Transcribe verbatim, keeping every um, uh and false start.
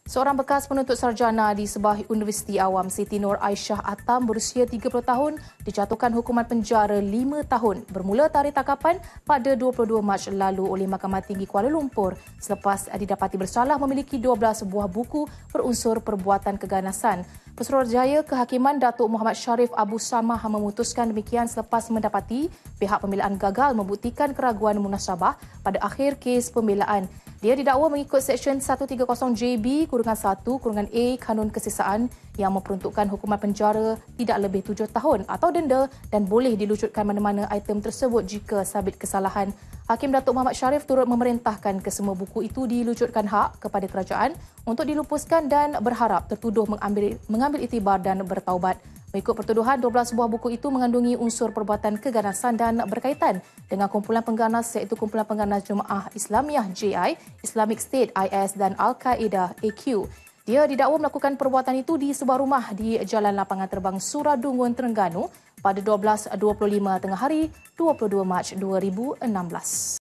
Seorang bekas penuntut sarjana di sebuah Universiti Awam Siti Nur Aisyah Atam berusia tiga puluh tahun dijatuhkan hukuman penjara lima tahun bermula tarikh tangkapan pada dua puluh dua Mac lalu oleh Mahkamah Tinggi Kuala Lumpur selepas didapati bersalah memiliki dua belas buah buku berunsur perbuatan keganasan. Pesuruhjaya Kehakiman Datuk Muhammad Sharif Abu Samah memutuskan demikian selepas mendapati pihak pembelaan gagal membuktikan keraguan munasabah pada akhir kes pembelaan. Dia didakwa mengikut Seksyen seratus tiga puluh J B kurungan satu kurungan A Kanun Kesisaan yang memperuntukkan hukuman penjara tidak lebih tujuh tahun atau denda dan boleh dilucutkan mana-mana item tersebut jika sabit kesalahan. Hakim Datuk Muhammad Sharif turut memerintahkan kesemua buku itu dilucutkan hak kepada kerajaan untuk dilupuskan dan berharap tertuduh mengambil, mengambil iktibar dan bertaubat. Mengikut pertuduhan, dua belas buah buku itu mengandungi unsur perbuatan keganasan dan berkaitan dengan kumpulan pengganas iaitu kumpulan pengganas Jemaah Islamiah J I, Islamic State I S dan Al-Qaeda A Q. Dia didakwa melakukan perbuatan itu di sebuah rumah di Jalan Lapangan Terbang Suradungun, Terengganu pada dua belas dua puluh lima tengah hari dua puluh dua Mac dua ribu enam belas.